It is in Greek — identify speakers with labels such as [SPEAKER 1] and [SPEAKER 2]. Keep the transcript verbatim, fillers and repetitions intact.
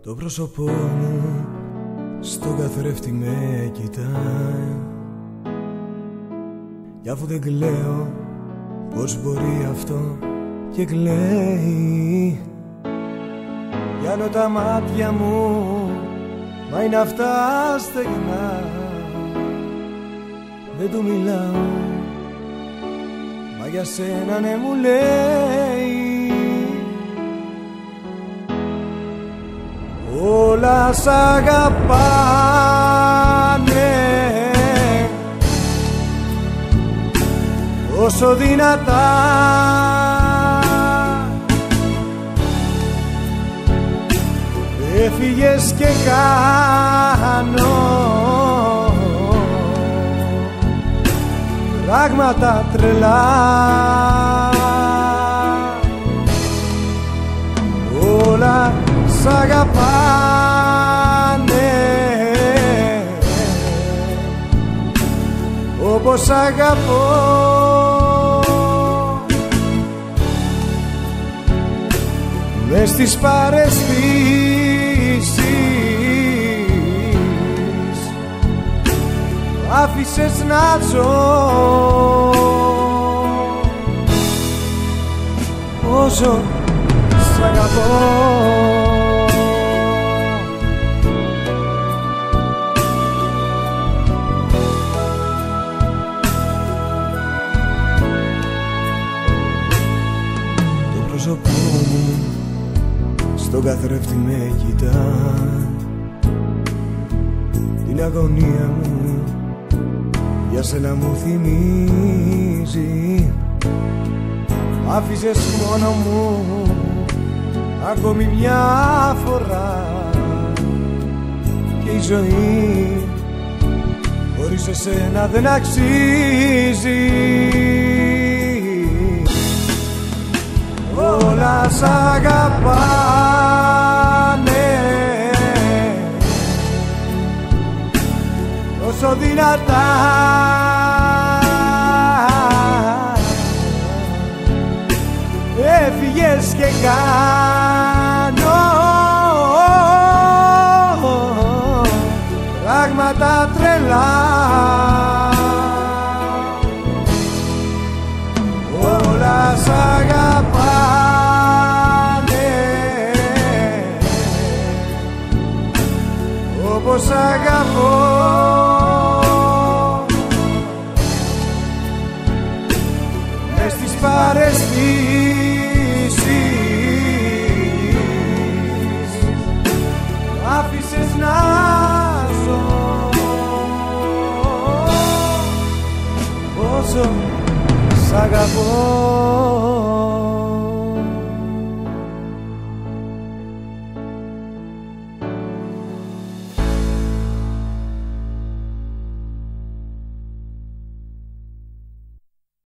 [SPEAKER 1] Το πρόσωπό μου στον καθρέφτη με κοιτάει, κι αφού δεν κλαίω, πώς μπορεί αυτό και κλαίει. Πιάνω τα μάτια μου, μα είναι αυτά στεγνά. Δεν του μιλάω, μα για σένα ναι μου λέει. Όλα σ' αγαπάνε, όσο δυνατά. Έφυγες και κάνω πράγματα τρελά. Όλα σ' αγαπάνε, όπως αγαπώ. Μες στις παραισθήσεις άφησες να ζω, όσο σ' αγαπώ. Το πρόσωπό μου στον καθρέφτη με κοιτά, την αγωνία μου για σένα μου θυμίζει. Άφησες μόνο μου ακόμη μια φορά, και η ζωή χωρίς εσένα δεν αξίζει. Όλα σ' αγαπάνε, όσο δυνατά. Έφυγες και κάνω πράγματα τρελά. Όλα σ' αγαπάνε, όπως αγαπώ. Μες στις παραισθήσεις άφησες να ζω, όσο σ' αγαπώ.